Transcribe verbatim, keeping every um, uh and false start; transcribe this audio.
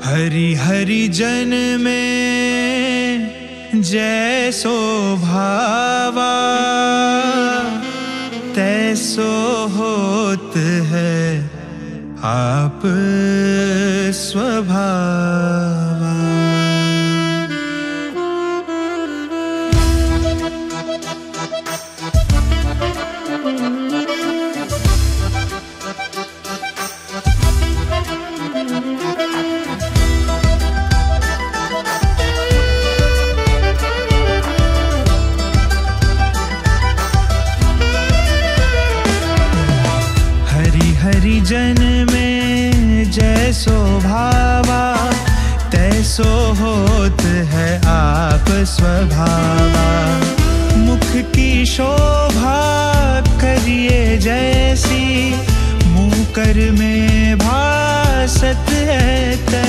हरि हरि जन में जैसो भावा, तैसो होत है आप स्वभावा। हरि जन में जैसो भावा, तैसो होत है आप स्वभावा। मुख की शोभा करिए जैसी, मुँह कर में भासत है तैसी।